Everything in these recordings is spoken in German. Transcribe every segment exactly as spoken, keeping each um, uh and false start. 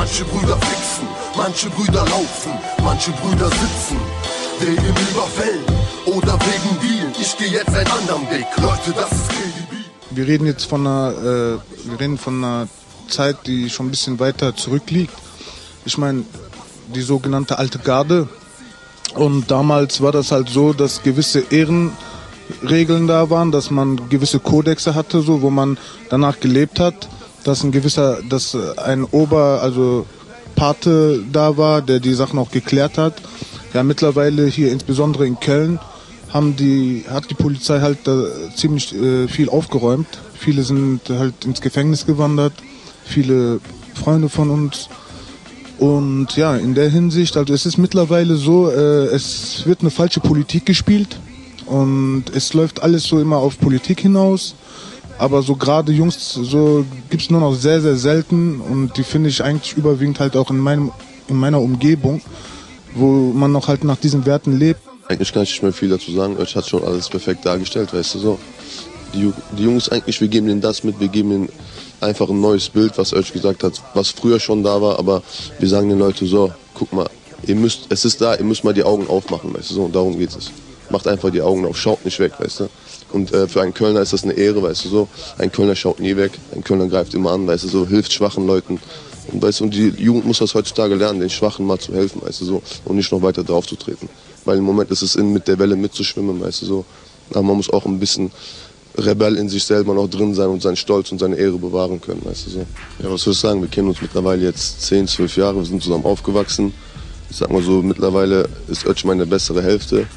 Manche Brüder fixen, manche Brüder laufen, manche Brüder sitzen wegen Überfällen oder wegen Dealen. Ich gehe jetzt einen anderen Weg, Leute, das ist K D B. Wir reden jetzt von einer, äh, wir reden von einer Zeit, die schon ein bisschen weiter zurückliegt. Ich meine, die sogenannte alte Garde. Und damals war das halt so, dass gewisse Ehrenregeln da waren, dass man gewisse Kodexe hatte, so, wo man danach gelebt hat, dass ein gewisser, dass ein Ober, also Pate da war, der die Sachen auch geklärt hat. Ja, mittlerweile hier insbesondere in Köln haben die, hat die Polizei halt da ziemlich äh, viel aufgeräumt. Viele sind halt ins Gefängnis gewandert, viele Freunde von uns. Und ja, in der Hinsicht, also es ist mittlerweile so, äh, es wird eine falsche Politik gespielt und es läuft alles so immer auf Politik hinaus. Aber so gerade Jungs, so gibt's nur noch sehr, sehr selten und die finde ich eigentlich überwiegend halt auch in meinem, in meiner Umgebung, wo man noch halt nach diesen Werten lebt. Eigentlich kann ich nicht mehr viel dazu sagen, Özç hat schon alles perfekt dargestellt, weißt du so. Die, die Jungs eigentlich, wir geben ihnen das mit, wir geben ihnen einfach ein neues Bild, was Özç gesagt hat, was früher schon da war, aber wir sagen den Leuten so, guck mal, ihr müsst, es ist da, ihr müsst mal die Augen aufmachen, weißt du so, und darum geht es. Macht einfach die Augen auf, schaut nicht weg, weißt du. Und äh, für einen Kölner ist das eine Ehre, weißt du so. Ein Kölner schaut nie weg, ein Kölner greift immer an, weißt du so, hilft schwachen Leuten. Und weißt du, und die Jugend muss das heutzutage lernen, den Schwachen mal zu helfen, weißt du so, und nicht noch weiter drauf zu treten. Weil im Moment ist es in, mit der Welle mitzuschwimmen, weißt du so. Aber man muss auch ein bisschen Rebell in sich selber noch drin sein und seinen Stolz und seine Ehre bewahren können, weißt du so. Ja, was soll ich sagen, wir kennen uns mittlerweile jetzt zehn, zwölf Jahre, wir sind zusammen aufgewachsen. Ich sag mal so, mittlerweile ist Özç meine bessere Hälfte.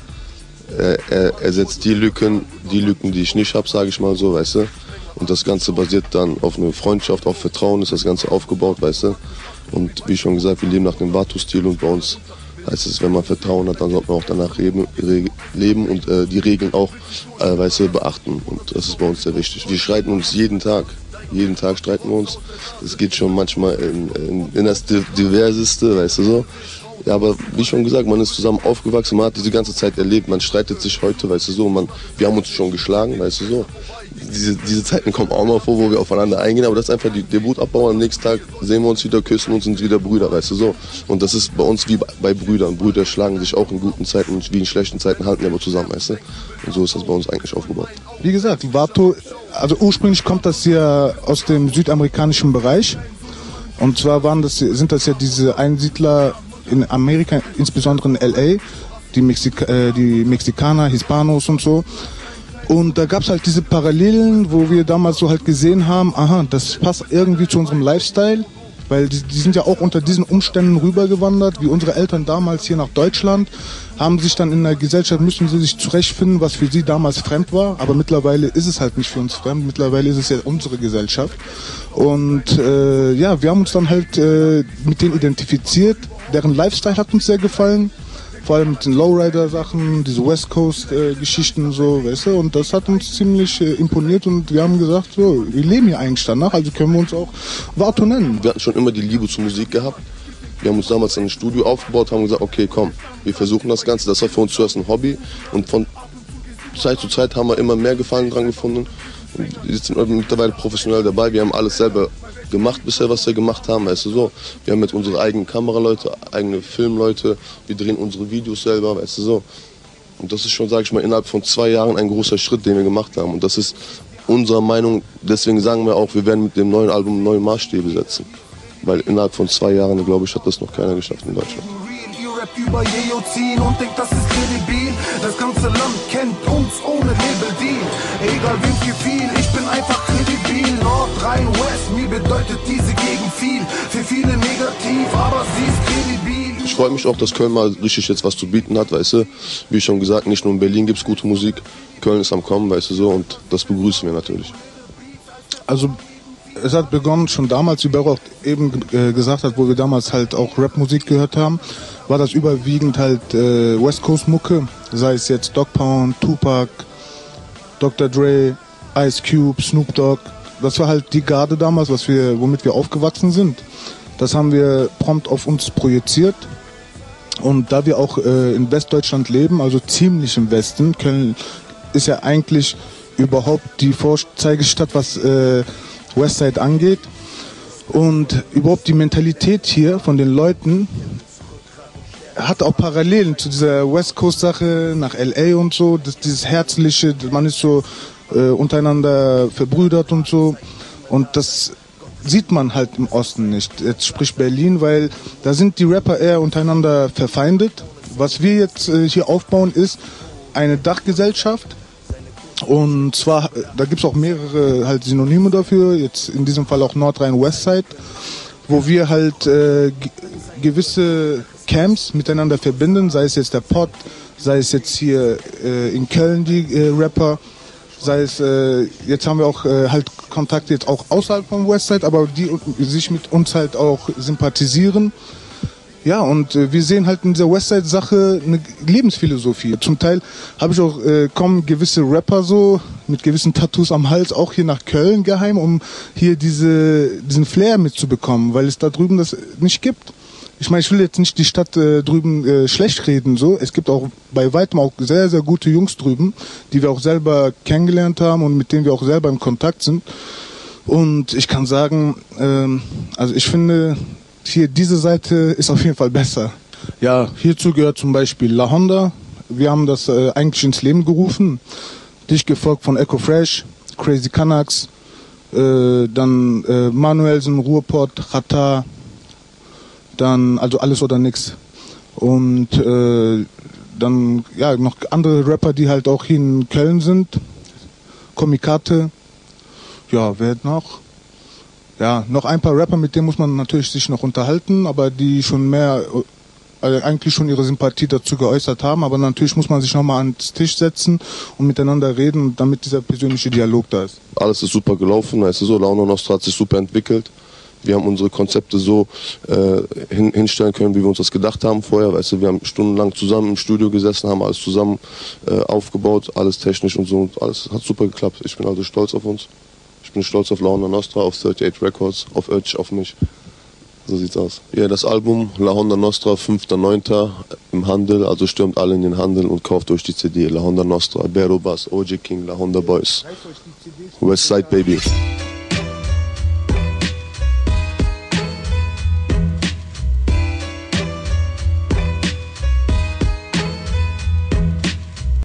Er, er ersetzt die Lücken, die Lücken, die ich nicht habe, sage ich mal so, weißt du. Und das Ganze basiert dann auf einer Freundschaft, auf Vertrauen ist das Ganze aufgebaut, weißt du. Und wie schon gesagt, wir leben nach dem Vato-Stil und bei uns heißt es, wenn man Vertrauen hat, dann sollte man auch danach leben, leben und äh, die Regeln auch, äh, weißt du, beachten. Und das ist bei uns sehr wichtig. Wir streiten uns jeden Tag. Jeden Tag streiten wir uns. Es geht schon manchmal in, in, in das Diverseste, weißt du so. Ja, aber wie schon gesagt, man ist zusammen aufgewachsen, man hat diese ganze Zeit erlebt, man streitet sich heute, weißt du so, man, wir haben uns schon geschlagen, weißt du so. Diese, diese Zeiten kommen auch mal vor, wo wir aufeinander eingehen, aber das ist einfach die, der Wutabbau. Am nächsten Tag sehen wir uns wieder, küssen uns und sind wieder Brüder, weißt du so. Und das ist bei uns wie bei Brüdern. Brüder schlagen sich auch in guten Zeiten und wie in schlechten Zeiten, halten aber zusammen, weißt du. Und so ist das bei uns eigentlich aufgebaut. Wie gesagt, Vato, also ursprünglich kommt das ja aus dem südamerikanischen Bereich. Und zwar waren das, sind das ja diese Einsiedler in Amerika, insbesondere in L A, die, Mexika, äh, die Mexikaner, Hispanos und so. Und da gab es halt diese Parallelen, wo wir damals so halt gesehen haben, aha, das passt irgendwie zu unserem Lifestyle, weil die, die sind ja auch unter diesen Umständen rübergewandert, wie unsere Eltern damals hier nach Deutschland, haben sich dann in der Gesellschaft, müssen sie sich zurechtfinden, was für sie damals fremd war, aber mittlerweile ist es halt nicht für uns fremd, mittlerweile ist es ja unsere Gesellschaft. Und äh, ja, wir haben uns dann halt äh, mit denen identifiziert, deren Lifestyle hat uns sehr gefallen. Vor allem mit den Lowrider-Sachen, diese West Coast-Geschichten äh, so, weißt du, und das hat uns ziemlich äh, imponiert und wir haben gesagt, so, wir leben hier eigentlich danach, also können wir uns auch Vato nennen. Wir hatten schon immer die Liebe zur Musik gehabt. Wir haben uns damals ein Studio aufgebaut, haben gesagt, okay, komm, wir versuchen das Ganze. Das war für uns zuerst ein Hobby und von Zeit zu Zeit haben wir immer mehr Gefallen dran gefunden. Wir sind mittlerweile professionell dabei, wir haben alles selber gemacht bisher, was wir gemacht haben, weißt du so. Wir haben jetzt unsere eigenen Kameraleute, eigene Filmleute, wir drehen unsere Videos selber, weißt du so. Und das ist schon, sag ich mal, innerhalb von zwei Jahren ein großer Schritt, den wir gemacht haben. Und das ist unserer Meinung, deswegen sagen wir auch, wir werden mit dem neuen Album neue Maßstäbe setzen. Weil innerhalb von zwei Jahren, glaube ich, hat das noch keiner geschafft in Deutschland. Über Jejo ziehen und denkt, das ist kredibil. Das ganze Land kennt uns ohne Label-Deal. Egal wem gefiel, ich bin einfach kredibil. Nord, Rhein, West, mir bedeutet diese Gegend viel. Für viele negativ, aber sie ist kredibil. Ich freue mich auch, dass Köln mal richtig jetzt was zu bieten hat, weißt du. Wie schon gesagt, nicht nur in Berlin gibt es gute Musik. Köln ist am Kommen, weißt du so, und das begrüßen wir natürlich. Also es hat begonnen schon damals, wie Bero auch eben äh, gesagt hat, wo wir damals halt auch Rapmusik gehört haben, war das überwiegend halt äh, West Coast Mucke, sei es jetzt Dogg Pound, Tupac, Doktor Dre, Ice Cube, Snoop Dogg. Das war halt die Garde damals, was wir, womit wir aufgewachsen sind. Das haben wir prompt auf uns projiziert. Und da wir auch äh, in Westdeutschland leben, also ziemlich im Westen, Köln ist ja eigentlich überhaupt die Vorzeigestadt, was äh, Westside angeht. Und überhaupt die Mentalität hier von den Leuten hat auch Parallelen zu dieser West Coast Sache nach L A und so, das, dieses Herzliche, man ist so äh, untereinander verbrüdert und so, und das sieht man halt im Osten nicht. Jetzt sprich Berlin, weil da sind die Rapper eher untereinander verfeindet. Was wir jetzt äh, hier aufbauen, ist eine Dachgesellschaft, und zwar, da gibt es auch mehrere halt Synonyme dafür, jetzt in diesem Fall auch Nordrhein-Westside, wo wir halt äh, gewisse Camps miteinander verbinden, sei es jetzt der Pod, sei es jetzt hier äh, in Köln die äh, Rapper, sei es, äh, jetzt haben wir auch äh, halt Kontakte jetzt auch außerhalb vom Westside, aber die sich mit uns halt auch sympathisieren. Ja, und äh, wir sehen halt in dieser Westside-Sache eine Lebensphilosophie. Zum Teil habe ich auch, äh, kommen gewisse Rapper so mit gewissen Tattoos am Hals auch hier nach Köln geheim, um hier diese, diesen Flair mitzubekommen, weil es da drüben das nicht gibt. Ich meine, ich will jetzt nicht die Stadt äh, drüben äh, schlecht reden, so. Es gibt auch bei weitem auch sehr, sehr gute Jungs drüben, die wir auch selber kennengelernt haben und mit denen wir auch selber im Kontakt sind. Und ich kann sagen, ähm, also ich finde, hier diese Seite ist auf jeden Fall besser. Ja, hierzu gehört zum Beispiel La Honda. Wir haben das äh, eigentlich ins Leben gerufen. Dich gefolgt von Echo Fresh, Crazy Canucks, äh, dann äh, Manuelsen, Ruhrpott, Chata, dann also alles oder nix. Und äh, dann ja noch andere Rapper, die halt auch hier in Köln sind. Komikate. Ja, wer noch? Ja, noch ein paar Rapper, mit denen muss man natürlich sich noch unterhalten, aber die schon mehr, also eigentlich schon ihre Sympathie dazu geäußert haben, aber natürlich muss man sich nochmal ans Tisch setzen und miteinander reden, damit dieser persönliche Dialog da ist. Alles ist super gelaufen, weißt du so, La Honda Nostra hat sich super entwickelt. Wir haben unsere Konzepte so äh, hin, hinstellen können, wie wir uns das gedacht haben vorher. Weißt du, wir haben stundenlang zusammen im Studio gesessen, haben alles zusammen äh, aufgebaut, alles technisch und so. Und alles hat super geklappt. Ich bin also stolz auf uns. Ich bin stolz auf La Honda Nostra, auf achtundvierzig Records, auf Ötch, auf mich. So sieht's aus. Ja, das Album La Honda Nostra, fünfter neunter im Handel. Also stürmt alle in den Handel und kauft euch die C D. La Honda Nostra, Bero Bass, O J King, La Honda Boys. Westside Baby.